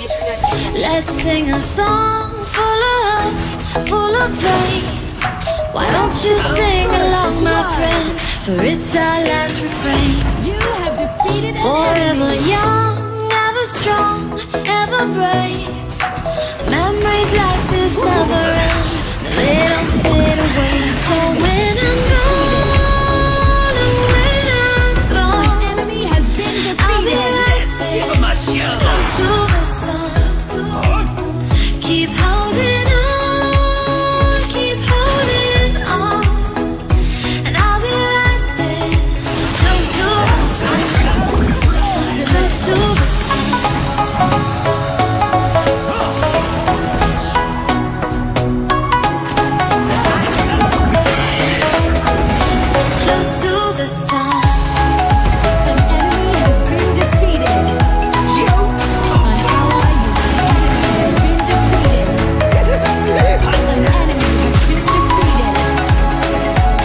Let's sing a song full of love, full of pain. Why don't you sing along, my friend? For it's our last refrain. You have defeated forever young, ever strong, ever brave. Memories like this never end. They don't fade away. So when I'm gone, and when I'm gone, an enemy has been I'll be defeated. right there, close to the sun. Keep holding on, keep holding on, and I'll be right there, close to the sun, close to the sun. Close to the sun. An enemy has been defeated. An ally has been defeated. An enemy has been defeated.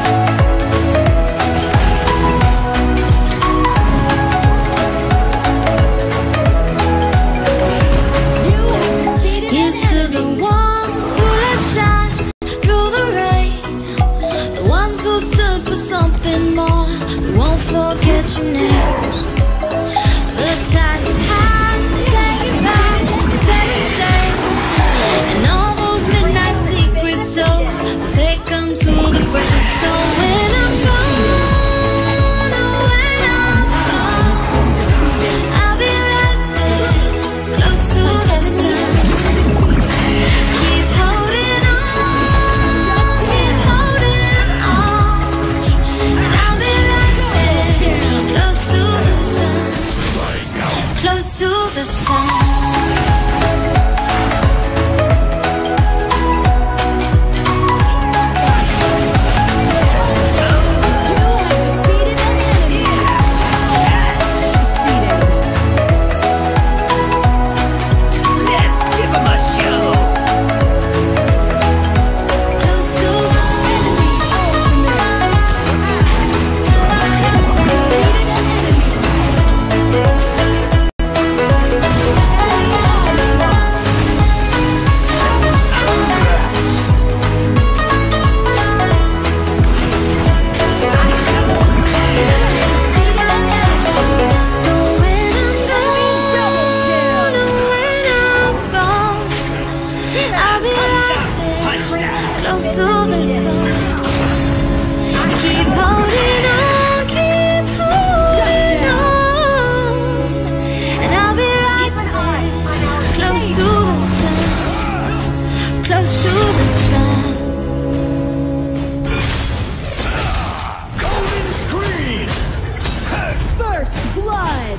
You have defeated Here's an to enemy. the ones who let shine through the rain, the ones who stood for something more. We won't forget your names. The tide is high, say goodbye, say it safe, and all those midnight secrets told, we'll take them to the grave. So when I'm gone, oh, when I'm gone, I'll be right there, close to the sun. Keep holding on, keep holding on, and I'll be right there, close to the sun, close to the sun. You have defeated an enemy. Defeated. Let's give him a show! Close to the sun. So when I'm gone, oh, when I'm gone, I'll be right there, close to the sun. Keep holding on, keep holding on, and I'll be right there, close to the sun, close to the sun. Golden screen! First blood.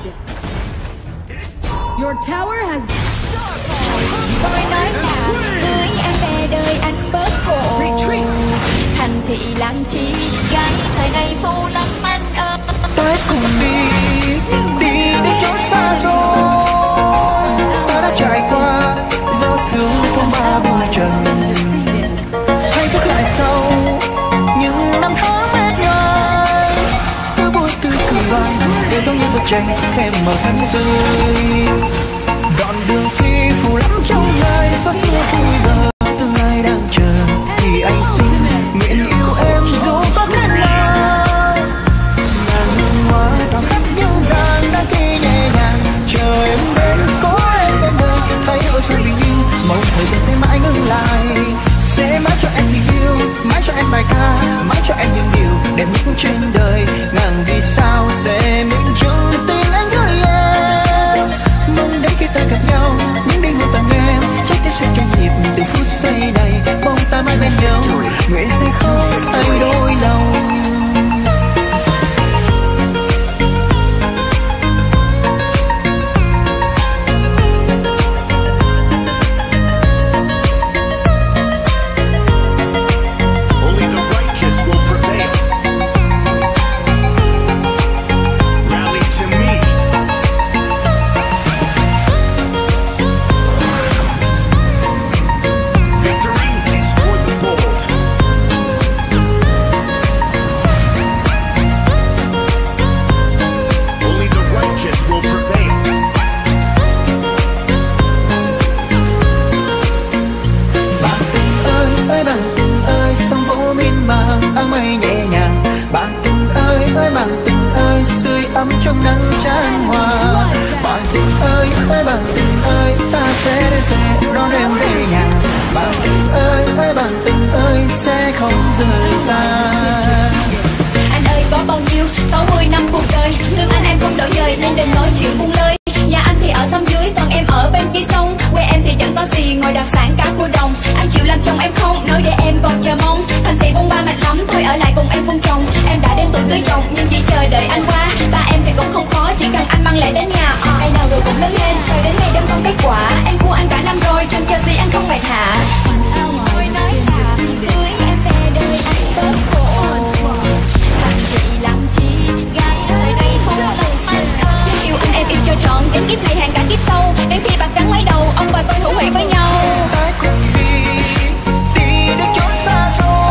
Your tower has Tôi nói là cưới em về đời anh bớt khổ. Thành thị làm chi gái thời này phu lắm anh ơi. Ta cùng đi đến chốn xa xôi. Ta đã trải qua gió sương phong ba mùa trần. Hãy thức lại sau những năm tháng mệt nhoài. Cứ vui tươi cười để giống như bức tranh thêm màu xanh tươi. Đoạn đường khi phủ lắm trong ngày gió xưa vui lờ. Tương lai đang chờ thì anh xin nguyện yêu em dù có thế nào. Ngàn hương hoa tỏa khắp những gian đã khi nhẹ nhàng chờ em đến có em bên đời. Thấy ôi sao bình yên mong thời gian sẽ mãi ngừng lại, sẽ mãi cho em tình yêu, mãi cho em bài ca, mãi cho em những điều đẹp nhất trên đời. Ngàn vì sao sẽ minh chứng tình anh gửi em. sẽ đón em về nhà. Bạn tình ơi ơi bạn tình ơi sẽ không rời xa. Anh ơi có bao nhiêu 60 năm cuộc đời, thương anh em không đổi dời nên đừng nói chuyện buông lơi. Nhà anh thì ở xóm dưới còn em ở bên kia sông, quê em thì chẳng có gì ngoài đặc sản cá cua đồng. Anh chịu làm chồng em không, nói để em còn chờ mong. Thành thị bông ba mệt lắm thôi ở lại cùng em vun trồng. Em đã đến tuổi cưới chồng nhưng chỉ chờ đợi anh qua. Ba em thì cũng không khó, chỉ cần anh mang lễ đến nhà. Ai nào rồi cũng lớn lên, chờ đến ngày đêm con kết quả. Em cua anh cả năm rồi, trông chờ gì anh không mệt hả? Tôi nói là cưới em về đời anh bớt khổ. Thành chị làm chi, gái thời đây không cần anh ơi. Nhưng yêu anh em yêu cho trọn, đến kiếp này hẹn cả kiếp sau. Đến khi bạc trắng lấy đầu, ông bà tôi hữu hỷ với nhau. Hãy cùng đi, đi đến chốn xa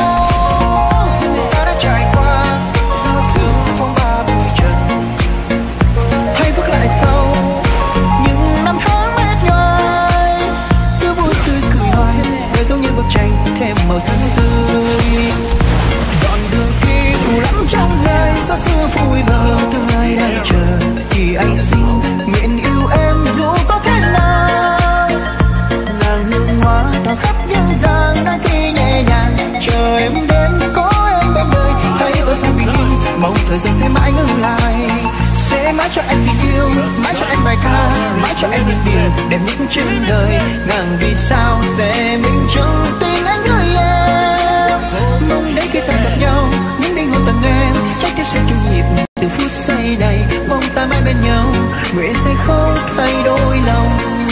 xôi. Ta đã trải qua gió sương phong ba bụi trần. Hãy bước lại sau những năm tháng mệt nhoài, cứ vui tươi cười hoài, đời giống như bức tranh thêm màu xanh tươi. Đoạn đường khi phủ lắm trong gai, xa xưa vui vờ tương lai đang chờ. Thì anh xin nguyện yêu em dù có thế nào. Làng hương hoa tỏa khắp nhân gian, đôi khi nhẹ nhàng chờ em đến có em bên đời. Thấy ôi sao bình yên, mong thời gian sẽ mãi ngừng lại. Sẽ mãi cho anh tình yêu, mãi cho anh bài ca, mãi cho anh những điều đẹp nhất trên đời. Ngàn vì sao sẽ minh chứng tình anh người em. Mong đến khi ta gặp nhau, những đêm hôn tặng em, trái tim sẽ chung nhịp từ phút giây này. Mong ta mãi bên nhau, nguyện sẽ không thay đổi lòng.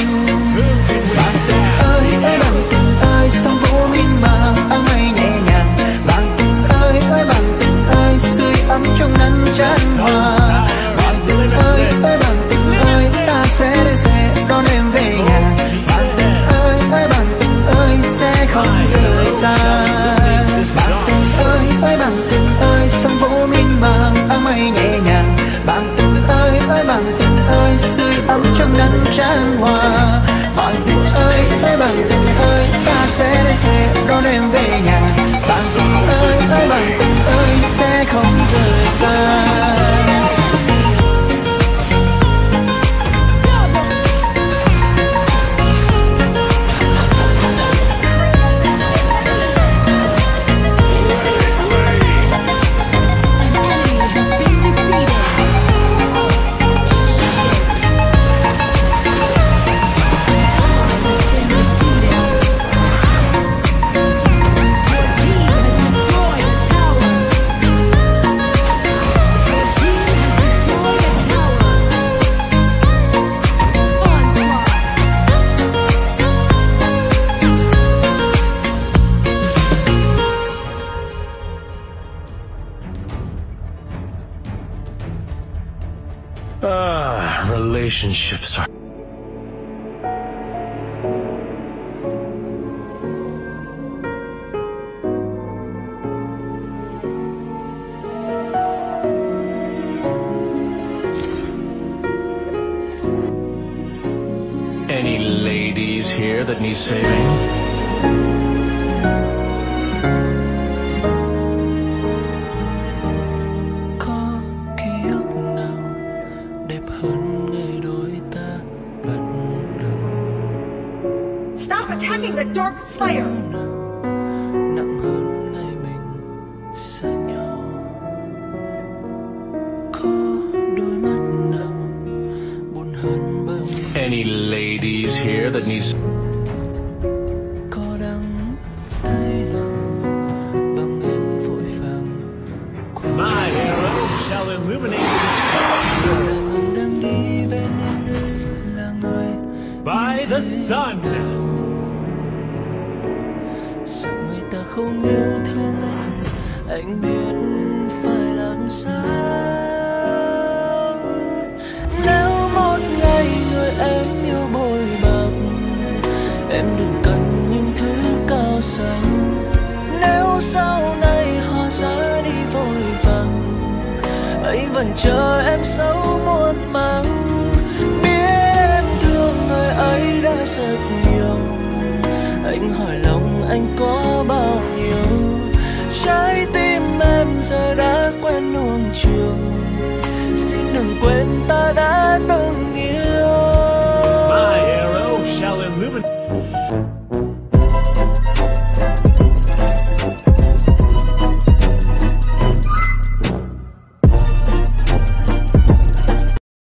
Bạn tình ơi ơi bạn tình ơi, sóng vỗ mênh mang áng mây nhẹ nhàng. Bạn tình ơi ơi bạn tình ơi, sưởi ấm trong nắng chan hòa. Bạn tình ơi ơi bạn tình ơi, ta sẽ đón em về nhà. Bạn tình ơi bạn tình ơi sẽ không rời xa. Bạn tình ơi bạn tình ơi, sóng vỗ mênh mang áng mây nhẹ nhàng. Bạn tình ơi bạn tình ơi, sưởi ấm trong nắng chan hòa. Bạn tình ơi bạn tình ơi, ta sẽ đón em về nhà. Bạn tình ơi bạn tình ơi sẽ không rời xa. Relationships are... Any ladies here that need saving? The Dark Slayer. Nặng hơn ngày mình xa nhau. Có đôi mắt nào buồn hơn bao nhiêu. Any ladies here that need... Có đắng cay nào bằng em vội vàng qua. My hero shall illuminate the Mình đang đi bên em là người by the sun. Sợ người ta không yêu thương anh biết phải làm sao. Nếu một ngày người em yêu bội bạc, em đừng cần những thứ cao sang. Nếu sau này họ ra đi vội vàng, anh vẫn chờ em sâu muôn màng. Biết em thương người ấy đã rất nhiều, anh hỏi lòng anh có